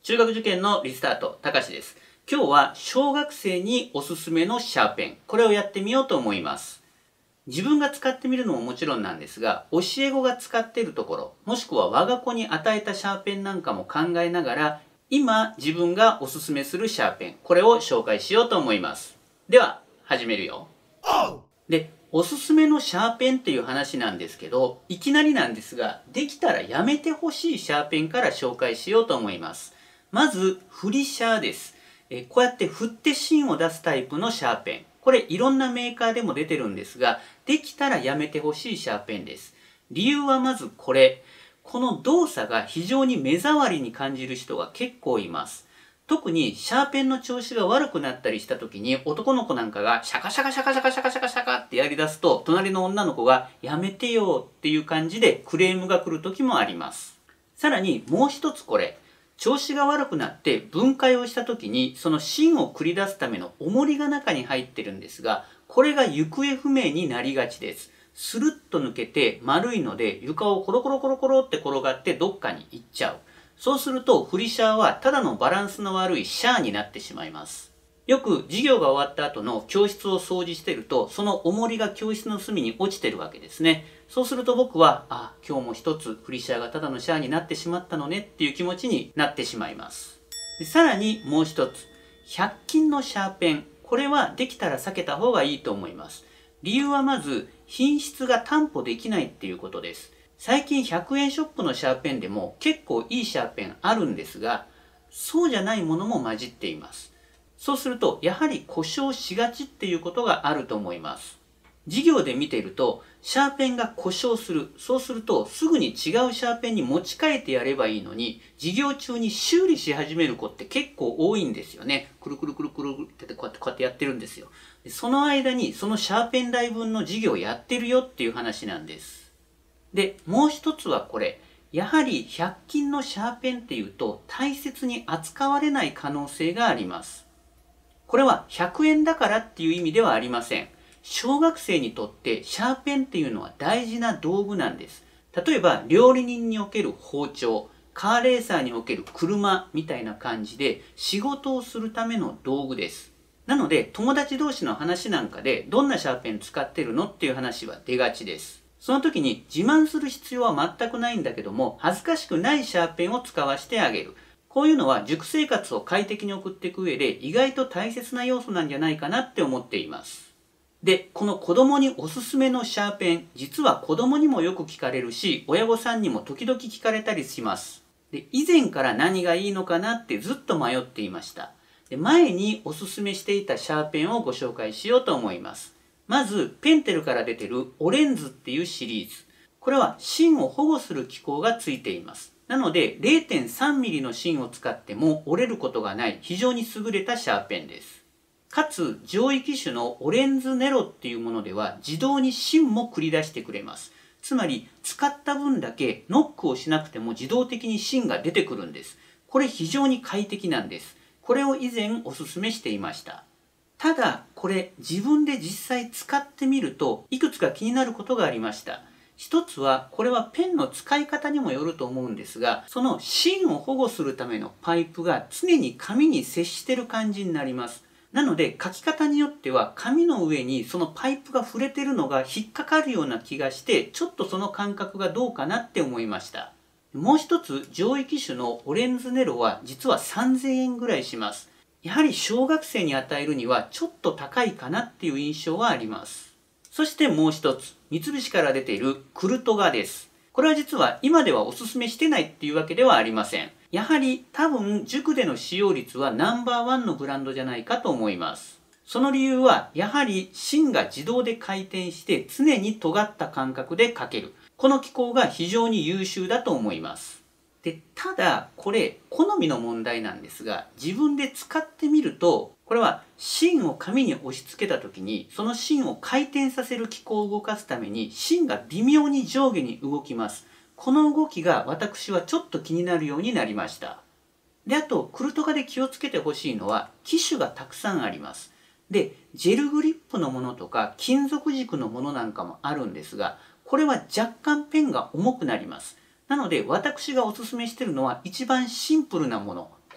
中学受験のリスタート、たかしです。今日は小学生におすすめのシャーペン、これをやってみようと思います。自分が使ってみるのももちろんなんですが、教え子が使っているところ、もしくは我が子に与えたシャーペンなんかも考えながら、今自分がおすすめするシャーペン、これを紹介しようと思います。では、始めるよ。で、おすすめのシャーペンっていう話なんですけど、いきなりなんですが、できたらやめてほしいシャーペンから紹介しようと思います。まず、振りシャーです。こうやって振って芯を出すタイプのシャーペン。これいろんなメーカーでも出てるんですが、できたらやめてほしいシャーペンです。理由はまずこれ。この動作が非常に目障りに感じる人が結構います。特にシャーペンの調子が悪くなったりした時に男の子なんかがシャカシャカシャカシャカシャカシャカシャカってやり出すと隣の女の子がやめてよっていう感じでクレームが来る時もあります。さらにもう一つこれ。調子が悪くなって分解をした時にその芯を繰り出すための重りが中に入ってるんですが、これが行方不明になりがちです。スルッと抜けて丸いので床をコロコロコロコロって転がってどっかに行っちゃう。そうすると振りシャーはただのバランスの悪いシャーになってしまいます。よく授業が終わった後の教室を掃除してるとその重りが教室の隅に落ちてるわけですね。そうすると僕は今日も一つ振りシャーがただのシャーになってしまったのねっていう気持ちになってしまいます。でさらにもう一つ、100均のシャーペン、これはできたら避けた方がいいと思います。理由はまず品質が担保できないっていうことです。最近100円ショップのシャーペンでも結構いいシャーペンあるんですが、そうじゃないものも混じっています。そうするとやはり故障しがちっていうことがあると思います。授業で見ているとシャーペンが故障する。そうするとすぐに違うシャーペンに持ち替えてやればいいのに、授業中に修理し始める子って結構多いんですよね。くるくるくるくるってこうやってやってるんですよ。その間にそのシャーペン代分の授業をやってるよっていう話なんです。で、もう一つはこれ。やはり100均のシャーペンっていうと大切に扱われない可能性があります。これは100円だからっていう意味ではありません。小学生にとってシャーペンっていうのは大事な道具なんです。例えば料理人における包丁、カーレーサーにおける車みたいな感じで仕事をするための道具です。なので友達同士の話なんかでどんなシャーペン使ってるのっていう話は出がちです。その時に自慢する必要は全くないんだけども、恥ずかしくないシャーペンを使わせてあげる。こういうのは塾生活を快適に送っていく上で意外と大切な要素なんじゃないかなって思っています。で、この子供におすすめのシャーペン、実は子供にもよく聞かれるし、親御さんにも時々聞かれたりします。で、以前から何がいいのかなってずっと迷っていました。で、前におすすめしていたシャーペンをご紹介しようと思います。まず、ペンテルから出てるオレンズっていうシリーズ。これは芯を保護する機構がついています。なので 0.3 ミリの芯を使っても折れることがない非常に優れたシャーペンです。かつ上位機種のオレンズネロっていうものでは自動に芯も繰り出してくれます。つまり使った分だけノックをしなくても自動的に芯が出てくるんです。これ非常に快適なんです。これを以前おすすめしていました。ただこれ自分で実際使ってみるといくつか気になることがありました。一つはこれはペンの使い方にもよると思うんですが、その芯を保護するためのパイプが常に紙に接してる感じになります。なので書き方によっては紙の上にそのパイプが触れてるのが引っかかるような気がして、ちょっとその感覚がどうかなって思いました。もう一つ上位機種のオレンズネロは実は3000円ぐらいします。やはり小学生に与えるにはちょっと高いかなっていう印象はあります。そしてもう一つ、三菱から出ているクルトガです。これは実は今ではおすすめしてないっていうわけではありません。やはり多分塾での使用率はナンバーワンのブランドじゃないかと思います。その理由はやはり芯が自動で回転して常に尖った感覚で書ける。この機構が非常に優秀だと思います。で、ただこれ好みの問題なんですが、自分で使ってみるとこれは芯を紙に押し付けた時にその芯を回転させる機構を動かすために芯が微妙に上下に動きます。この動きが私はちょっと気になるようになりました。で、あとクルトガで気をつけてほしいのは機種がたくさんあります。で、ジェルグリップのものとか金属軸のものなんかもあるんですが、これは若干ペンが重くなります。なので私がおすすめしているのは一番シンプルなもの。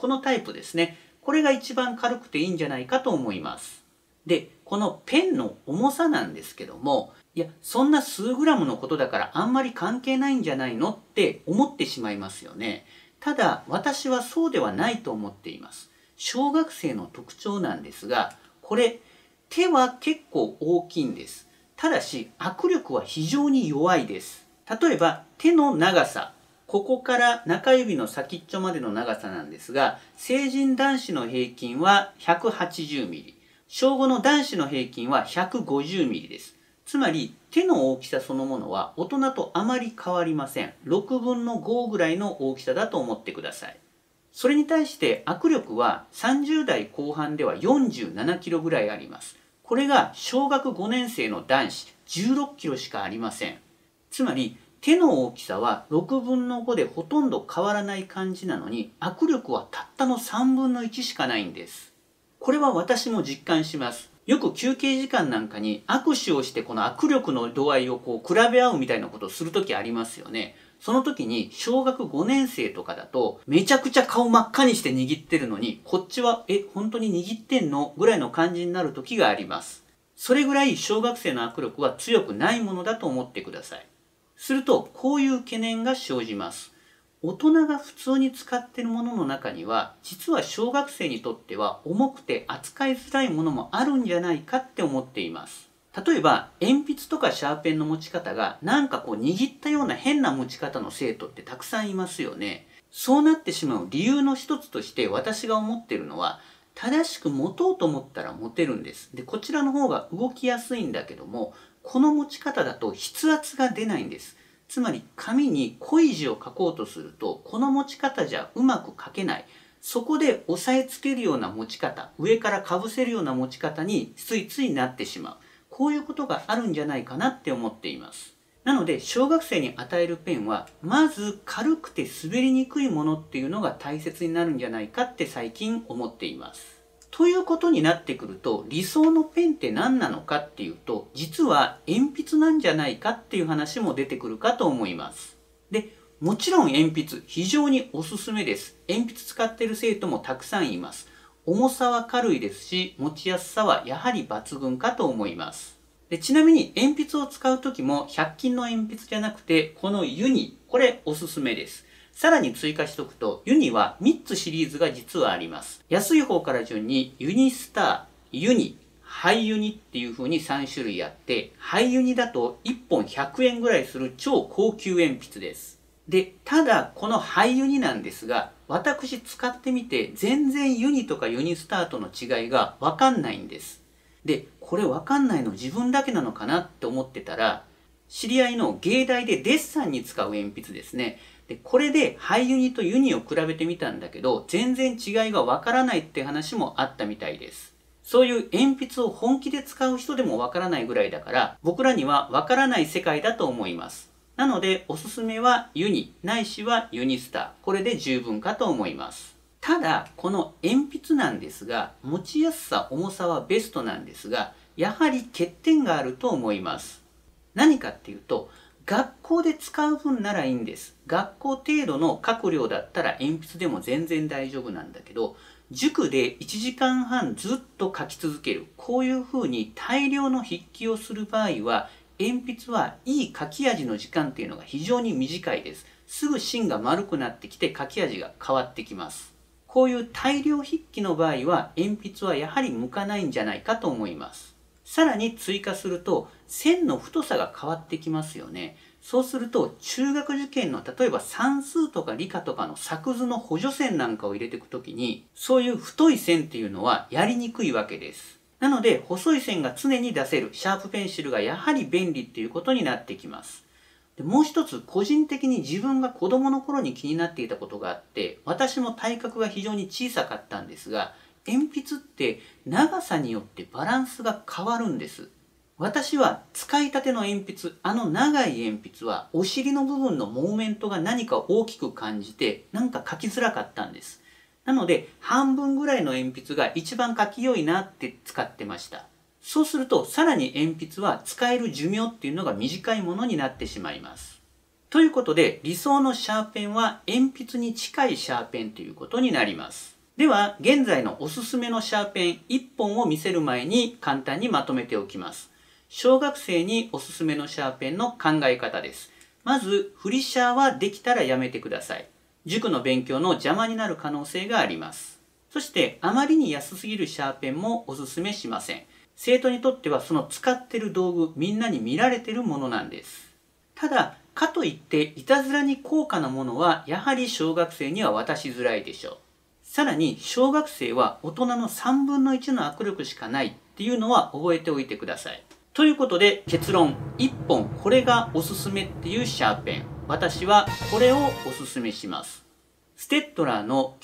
このタイプですね。これが一番軽くていいんじゃないかと思います。で、このペンの重さなんですけども、いや、そんな数グラムのことだからあんまり関係ないんじゃないのって思ってしまいますよね。ただ、私はそうではないと思っています。小学生の特徴なんですが、これ、手は結構大きいんです。ただし、握力は非常に弱いです。例えば、手の長さ。ここから中指の先っちょまでの長さなんですが、成人男子の平均は180ミリ。小5の男子の平均は150ミリです。つまり、手の大きさそのものは大人とあまり変わりません。6分の5ぐらいの大きさだと思ってください。それに対して握力は30代後半では47キロぐらいあります。これが小学5年生の男子16キロしかありません。つまり手の大きさは6分の5でほとんど変わらない感じなのに、握力はたったの3分の1しかないんです。これは私も実感します。よく休憩時間なんかに握手をしてこの握力の度合いを比べ合うみたいなことをするときありますよね。その時に小学5年生とかだとめちゃくちゃ顔真っ赤にして握ってるのに、こっちは本当に握ってんのぐらいの感じになる時があります。それぐらい小学生の握力は強くないものだと思ってください。するとこういう懸念が生じます。大人が普通に使っているものの中には、実は小学生にとっては重くて扱いづらいものもあるんじゃないかって思っています。例えば鉛筆とかシャーペンの持ち方がなんか握ったような変な持ち方の生徒ってたくさんいますよね。そうなってしまう理由の一つとして私が思っているのは、正しく持とうと思ったら持てるんです。で、こちらの方が動きやすいんだけども、この持ち方だと筆圧が出ないんです。つまり紙に濃い字を書こうとすると、この持ち方じゃうまく書けない。そこで押さえつけるような持ち方、上からかぶせるような持ち方についついなってしまう。こういうことがあるんじゃないかなって思っています。なので小学生に与えるペンは、まず軽くて滑りにくいものっていうのが大切になるんじゃないかって最近思っています。ということになってくると、理想のペンって何なのかっていうと、実は鉛筆なんじゃないかっていう話も出てくるかと思います。で、もちろん鉛筆非常におすすめです。鉛筆使っている生徒もたくさんいます。重さは軽いですし、持ちやすさはやはり抜群かと思います。で、ちなみに鉛筆を使う時も100均の鉛筆じゃなくて、このユニ、これおすすめです。さらに追加しておくと、ユニは3つシリーズが実はあります。安い方から順にユニスター、ユニ、ハイユニっていう風に3種類あって、ハイユニだと1本100円ぐらいする超高級鉛筆です。で、ただこのハイユニなんですが、私使ってみて全然ユニとかユニスターとの違いがわかんないんです。で、これわかんないの自分だけなのかなって思ってたら、知り合いの芸大でデッサンに使う鉛筆ですね。で、これでハイユニとユニを比べてみたんだけど、全然違いがわからないって話もあったみたいです。そういう鉛筆を本気で使う人でもわからないぐらいだから、僕らにはわからない世界だと思います。なので、おすすめはユニ、ないしはユニスター。これで十分かと思います。ただ、この鉛筆なんですが、持ちやすさ、重さはベストなんですが、やはり欠点があると思います。何かっていうと、学校で使う分ならいいんです。学校程度の書く量だったら鉛筆でも全然大丈夫なんだけど、塾で1時間半ずっと書き続ける。こういうふうに大量の筆記をする場合は、鉛筆はいい書き味の時間っていうのが非常に短いです。すぐ芯が丸くなってきて書き味が変わってきます。こういう大量筆記の場合は、鉛筆はやはり向かないんじゃないかと思います。さらに追加すると、線の太さが変わってきますよね。そうすると、中学受験の例えば算数とか理科とかの作図の補助線なんかを入れていくときに、そういう太い線っていうのはやりにくいわけです。なので、細い線が常に出せるシャープペンシルがやはり便利っていうことになってきます。で、もう一つ、個人的に自分が子供の頃に気になっていたことがあって、私も体格が非常に小さかったんですが、鉛筆って長さによってバランスが変わるんです。私は使いたての鉛筆、あの長い鉛筆はお尻の部分のモーメントが何か大きく感じて、なんか書きづらかったんです。なので半分ぐらいの鉛筆が一番書き良いなって使ってました。そうするとさらに鉛筆は使える寿命っていうのが短いものになってしまいます。 ということで、理想のシャーペンは鉛筆に近いシャーペンということになります。では、現在のおすすめのシャーペン1本を見せる前に簡単にまとめておきます。小学生におすすめのシャーペンの考え方です。まず、フリシャーはできたらやめてください。塾の勉強の邪魔になる可能性があります。そして、あまりに安すぎるシャーペンもおすすめしません。生徒にとってはその使ってる道具、みんなに見られてるものなんです。ただ、かといっていたずらに高価なものはやはり小学生には渡しづらいでしょう。さらに小学生は大人の3分の1の握力しかないっていうのは覚えておいてください。ということで結論、1本これがおすすめっていうシャーペン。私はこれをおすすめします。ステッドラーの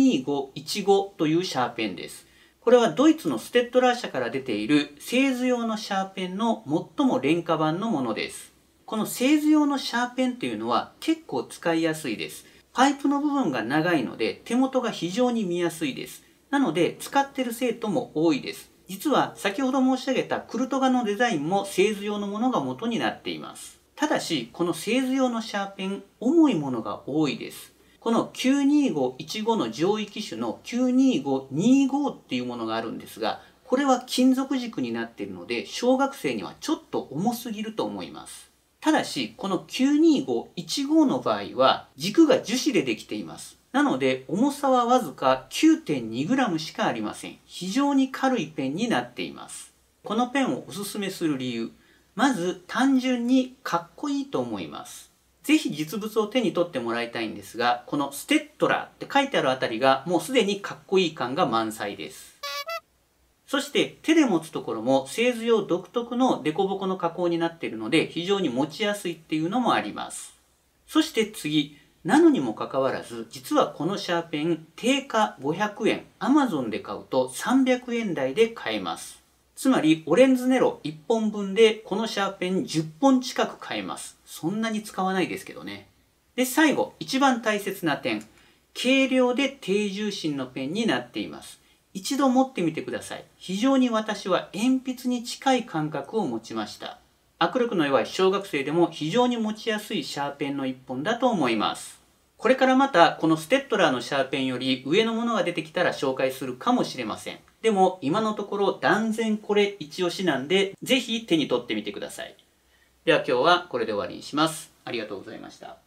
92515というシャーペンです。これはドイツのステッドラー社から出ている製図用のシャーペンの最も廉価版のものです。この製図用のシャーペンっていうのは結構使いやすいです。パイプの部分が長いので手元が非常に見やすいです。なので使ってる生徒も多いです。実は先ほど申し上げたクルトガのデザインも製図用のものが元になっています。ただしこの製図用のシャーペン、重いものが多いです。この92515の上位機種の92525っていうものがあるんですが、これは金属軸になっているので小学生にはちょっと重すぎると思います。ただし、この92515の場合は軸が樹脂でできています。なので、重さはわずか 9.2g しかありません。非常に軽いペンになっています。このペンをおすすめする理由。まず、単純にかっこいいと思います。ぜひ実物を手に取ってもらいたいんですが、このステッドラーって書いてあるあたりがもうすでにかっこいい感が満載です。そして手で持つところも製図用独特の凸凹の加工になっているので非常に持ちやすいっていうのもあります。そして次、なのにもかかわらず実はこのシャーペン定価500円、Amazon で買うと300円台で買えます。つまりオレンズネロ1本分でこのシャーペン10本近く買えます。そんなに使わないですけどね。で、最後、一番大切な点。軽量で低重心のペンになっています。一度持ってみてください。非常に私は鉛筆に近い感覚を持ちました。握力の弱い小学生でも非常に持ちやすいシャーペンの一本だと思います。これからまたこのステッドラーのシャーペンより上のものが出てきたら紹介するかもしれません。でも今のところ断然これ一押しなんで、ぜひ手に取ってみてください。では今日はこれで終わりにします。ありがとうございました。